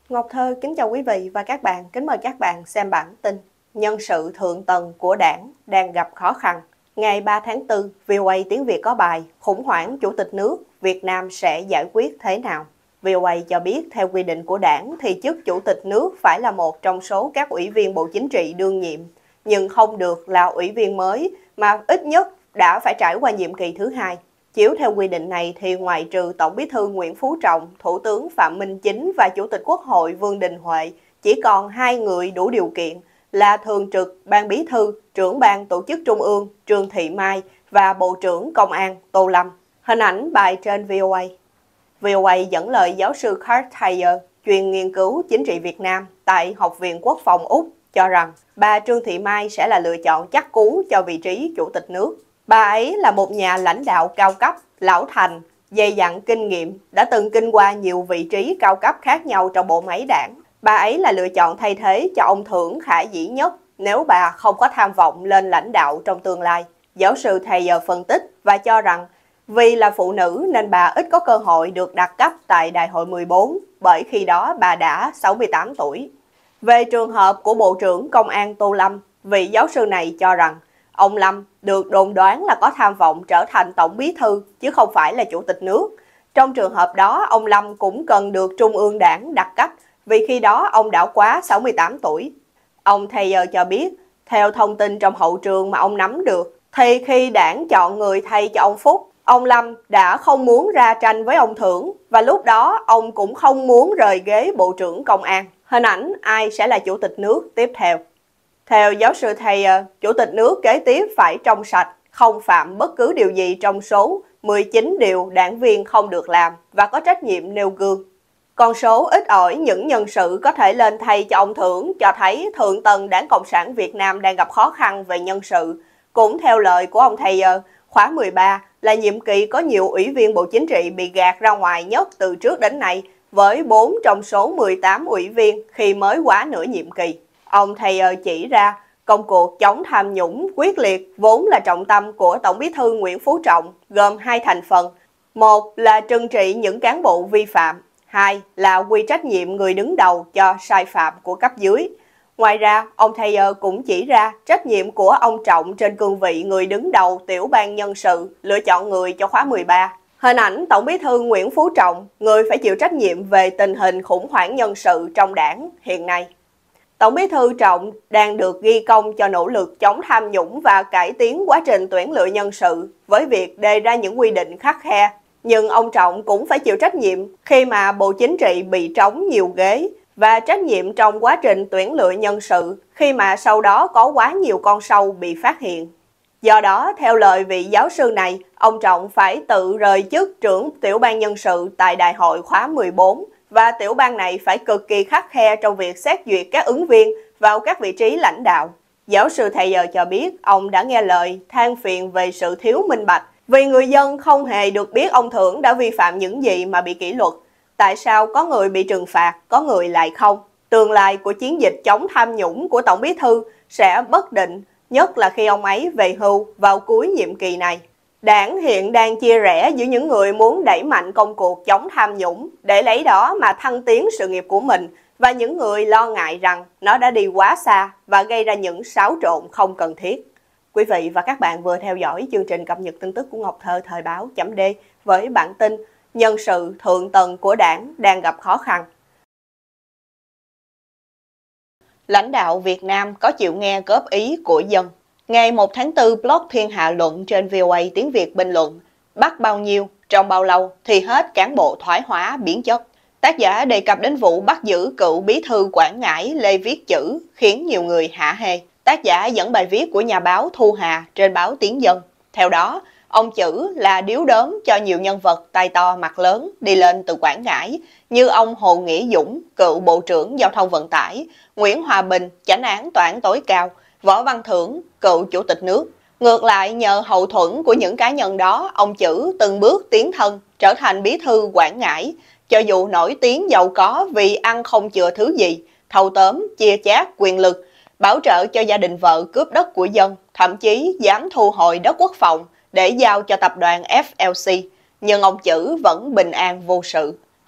Ngọc Thơ kính chào quý vị và các bạn, kính mời các bạn xem bản tin Nhân sự thượng tầng của đảng đang gặp khó khăn. Ngày 3 tháng 4, VOA tiếng Việt có bài Khủng hoảng Chủ tịch nước, Việt Nam sẽ giải quyết thế nào? VOA cho biết theo quy định của đảng thì chức Chủ tịch nước phải là một trong số các ủy viên Bộ Chính trị đương nhiệm, nhưng không được là ủy viên mới mà ít nhất đã phải trải qua nhiệm kỳ thứ hai. Chiếu theo quy định này thì ngoại trừ Tổng Bí thư Nguyễn Phú Trọng, Thủ tướng Phạm Minh Chính và Chủ tịch Quốc hội Vương Đình Huệ, chỉ còn 2 người đủ điều kiện là Thường trực Ban Bí thư, Trưởng Ban Tổ chức Trung ương Trương Thị Mai và Bộ trưởng Công an Tô Lâm. Hình ảnh bài trên VOA. VOA dẫn lời giáo sư Carl Thayer, chuyên nghiên cứu chính trị Việt Nam tại Học viện Quốc phòng Úc, cho rằng bà Trương Thị Mai sẽ là lựa chọn chắc cú cho vị trí Chủ tịch nước. Bà ấy là một nhà lãnh đạo cao cấp, lão thành, dày dặn kinh nghiệm, đã từng kinh qua nhiều vị trí cao cấp khác nhau trong bộ máy đảng. Bà ấy là lựa chọn thay thế cho ông Thưởng khả dĩ nhất nếu bà không có tham vọng lên lãnh đạo trong tương lai. Giáo sư Thayer phân tích và cho rằng vì là phụ nữ nên bà ít có cơ hội được đặt cấp tại Đại hội 14, bởi khi đó bà đã 68 tuổi. Về trường hợp của Bộ trưởng Công an Tô Lâm, vị giáo sư này cho rằng ông Lâm được đồn đoán là có tham vọng trở thành Tổng Bí thư chứ không phải là Chủ tịch nước. Trong trường hợp đó, ông Lâm cũng cần được Trung ương Đảng đặt cách vì khi đó ông đã quá 68 tuổi. Ông Thayer cho biết, theo thông tin trong hậu trường mà ông nắm được, thì khi đảng chọn người thay cho ông Phúc, ông Lâm đã không muốn ra tranh với ông Thưởng và lúc đó ông cũng không muốn rời ghế Bộ trưởng Công an. Hình ảnh ai sẽ là Chủ tịch nước tiếp theo. Theo giáo sư Thayer, Chủ tịch nước kế tiếp phải trong sạch, không phạm bất cứ điều gì trong số 19 điều đảng viên không được làm và có trách nhiệm nêu gương. Con số ít ỏi những nhân sự có thể lên thay cho ông Thưởng cho thấy thượng tầng Đảng Cộng sản Việt Nam đang gặp khó khăn về nhân sự. Cũng theo lời của ông Thayer, khóa 13 là nhiệm kỳ có nhiều ủy viên Bộ Chính trị bị gạt ra ngoài nhất từ trước đến nay, với 4 trong số 18 ủy viên khi mới quá nửa nhiệm kỳ. Ông Thayer chỉ ra công cuộc chống tham nhũng quyết liệt vốn là trọng tâm của Tổng Bí thư Nguyễn Phú Trọng, gồm 2 thành phần. Một là trừng trị những cán bộ vi phạm, 2 là quy trách nhiệm người đứng đầu cho sai phạm của cấp dưới. Ngoài ra, ông Thayer cũng chỉ ra trách nhiệm của ông Trọng trên cương vị người đứng đầu tiểu ban nhân sự lựa chọn người cho khóa 13. Hình ảnh Tổng Bí thư Nguyễn Phú Trọng, người phải chịu trách nhiệm về tình hình khủng hoảng nhân sự trong đảng hiện nay. Tổng Bí thư Trọng đang được ghi công cho nỗ lực chống tham nhũng và cải tiến quá trình tuyển lựa nhân sự với việc đề ra những quy định khắt khe. Nhưng ông Trọng cũng phải chịu trách nhiệm khi mà Bộ Chính trị bị trống nhiều ghế và trách nhiệm trong quá trình tuyển lựa nhân sự khi mà sau đó có quá nhiều con sâu bị phát hiện. Do đó, theo lời vị giáo sư này, ông Trọng phải tự rời chức trưởng tiểu ban nhân sự tại Đại hội khóa 14 và tiểu ban này phải cực kỳ khắt khe trong việc xét duyệt các ứng viên vào các vị trí lãnh đạo. Giáo sư Thayer cho biết ông đã nghe lời than phiền về sự thiếu minh bạch vì người dân không hề được biết ông Thưởng đã vi phạm những gì mà bị kỷ luật. Tại sao có người bị trừng phạt, có người lại không? Tương lai của chiến dịch chống tham nhũng của Tổng Bí thư sẽ bất định, nhất là khi ông ấy về hưu vào cuối nhiệm kỳ này. Đảng hiện đang chia rẽ giữa những người muốn đẩy mạnh công cuộc chống tham nhũng để lấy đó mà thăng tiến sự nghiệp của mình và những người lo ngại rằng nó đã đi quá xa và gây ra những xáo trộn không cần thiết. Quý vị và các bạn vừa theo dõi chương trình cập nhật tin tức của Ngọc Thơ thời báo .d với bản tin Nhân sự thượng tầng của đảng đang gặp khó khăn. Lãnh đạo Việt Nam có chịu nghe góp ý của dân. Ngày 1 tháng 4, blog Thiên Hạ Luận trên VOA tiếng Việt bình luận bắt bao nhiêu, trong bao lâu thì hết cán bộ thoái hóa biến chất. Tác giả đề cập đến vụ bắt giữ cựu bí thư Quảng Ngãi Lê Viết Chữ khiến nhiều người hả hê. Tác giả dẫn bài viết của nhà báo Thu Hà trên báo Tiếng Dân. Theo đó, ông Chữ là điếu đốm cho nhiều nhân vật tay to mặt lớn đi lên từ Quảng Ngãi như ông Hồ Nghĩa Dũng, cựu Bộ trưởng Giao thông Vận tải, Nguyễn Hòa Bình, chánh án tòa án tối cao, Võ Văn Thưởng, cựu Chủ tịch nước. Ngược lại, nhờ hậu thuẫn của những cá nhân đó, ông Chữ từng bước tiến thân, trở thành bí thư Quảng Ngãi, cho dù nổi tiếng giàu có vì ăn không chừa thứ gì, thâu tóm, chia chác quyền lực, bảo trợ cho gia đình vợ cướp đất của dân, thậm chí dám thu hồi đất quốc phòng để giao cho tập đoàn FLC, nhưng ông Chữ vẫn bình an vô sự.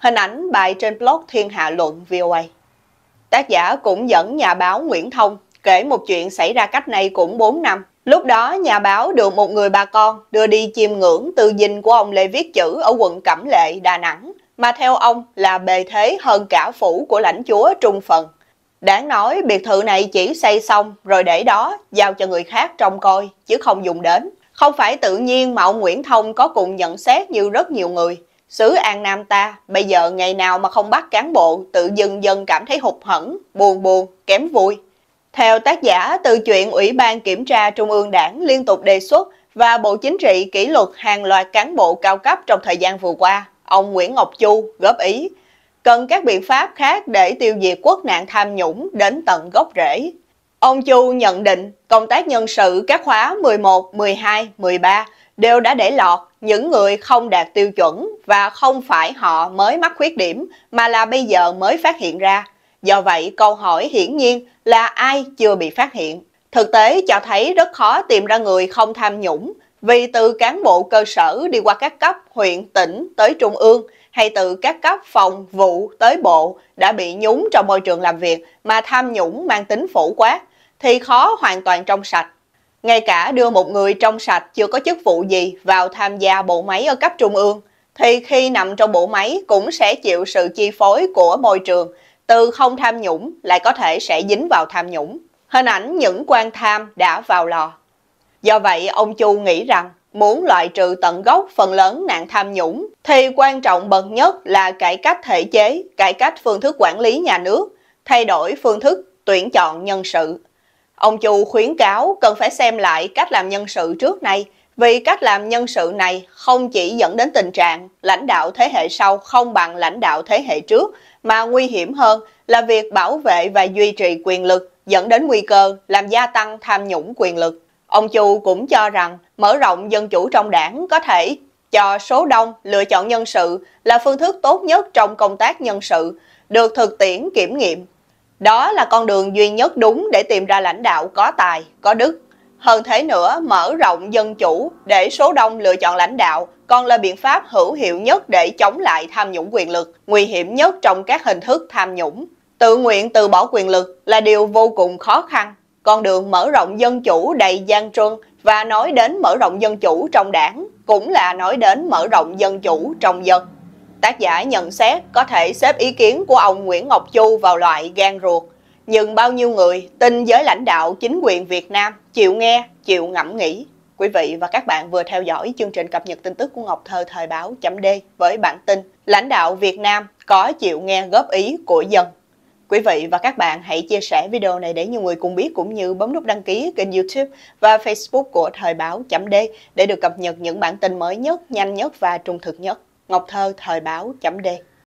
Hình ảnh bài trên blog Thiên Hạ Luận VOA. Tác giả cũng dẫn nhà báo Nguyễn Thông kể một chuyện xảy ra cách đây cũng 4 năm. Lúc đó nhà báo được một người bà con đưa đi chiêm ngưỡng tư dinh của ông Lê Viết Chữ ở quận Cẩm Lệ, Đà Nẵng, mà theo ông là bề thế hơn cả phủ của lãnh chúa Trung Phần. Đáng nói biệt thự này chỉ xây xong rồi để đó giao cho người khác trông coi chứ không dùng đến. Không phải tự nhiên mà ông Nguyễn Thông có cùng nhận xét như rất nhiều người. Xứ An Nam ta bây giờ ngày nào mà không bắt cán bộ tự dưng dần cảm thấy hụt hẫng, buồn, kém vui. Theo tác giả, từ chuyện Ủy ban Kiểm tra Trung ương Đảng liên tục đề xuất và Bộ Chính trị kỷ luật hàng loạt cán bộ cao cấp trong thời gian vừa qua, ông Nguyễn Ngọc Chu góp ý cần các biện pháp khác để tiêu diệt quốc nạn tham nhũng đến tận gốc rễ. Ông Chu nhận định công tác nhân sự các khóa 11, 12, 13 đều đã để lọt những người không đạt tiêu chuẩn và không phải họ mới mắc khuyết điểm mà là bây giờ mới phát hiện ra. Do vậy, câu hỏi hiển nhiên là ai chưa bị phát hiện. Thực tế cho thấy rất khó tìm ra người không tham nhũng vì từ cán bộ cơ sở đi qua các cấp huyện, tỉnh tới trung ương hay từ các cấp phòng, vụ tới bộ đã bị nhúng trong môi trường làm việc mà tham nhũng mang tính phổ quát thì khó hoàn toàn trong sạch. Ngay cả đưa một người trong sạch chưa có chức vụ gì vào tham gia bộ máy ở cấp trung ương thì khi nằm trong bộ máy cũng sẽ chịu sự chi phối của môi trường, từ không tham nhũng lại có thể sẽ dính vào tham nhũng. Hình ảnh những quan tham đã vào lò. Do vậy, ông Chu nghĩ rằng muốn loại trừ tận gốc phần lớn nạn tham nhũng thì quan trọng bậc nhất là cải cách thể chế, cải cách phương thức quản lý nhà nước, thay đổi phương thức tuyển chọn nhân sự. Ông Chu khuyến cáo cần phải xem lại cách làm nhân sự trước nay, vì cách làm nhân sự này không chỉ dẫn đến tình trạng lãnh đạo thế hệ sau không bằng lãnh đạo thế hệ trước, mà nguy hiểm hơn là việc bảo vệ và duy trì quyền lực dẫn đến nguy cơ làm gia tăng tham nhũng quyền lực. Ông Chu cũng cho rằng mở rộng dân chủ trong đảng có thể cho số đông lựa chọn nhân sự là phương thức tốt nhất trong công tác nhân sự, được thực tiễn kiểm nghiệm. Đó là con đường duy nhất đúng để tìm ra lãnh đạo có tài, có đức. Hơn thế nữa, mở rộng dân chủ để số đông lựa chọn lãnh đạo còn là biện pháp hữu hiệu nhất để chống lại tham nhũng quyền lực, nguy hiểm nhất trong các hình thức tham nhũng. Tự nguyện từ bỏ quyền lực là điều vô cùng khó khăn. Con đường mở rộng dân chủ đầy gian truân và nói đến mở rộng dân chủ trong đảng cũng là nói đến mở rộng dân chủ trong dân. Tác giả nhận xét có thể xếp ý kiến của ông Nguyễn Ngọc Chu vào loại gan ruột, nhưng bao nhiêu người tin giới lãnh đạo chính quyền Việt Nam chịu nghe, chịu ngẫm nghĩ. Quý vị và các bạn vừa theo dõi chương trình cập nhật tin tức của Ngọc Thơ thời báo chấm D với bản tin lãnh đạo Việt Nam có chịu nghe góp ý của dân. Quý vị và các bạn hãy chia sẻ video này để nhiều người cùng biết, cũng như bấm nút đăng ký kênh YouTube và Facebook của thời báo chấm D để được cập nhật những bản tin mới nhất, nhanh nhất và trung thực nhất. Ngọc Thơ thời báo chấm D.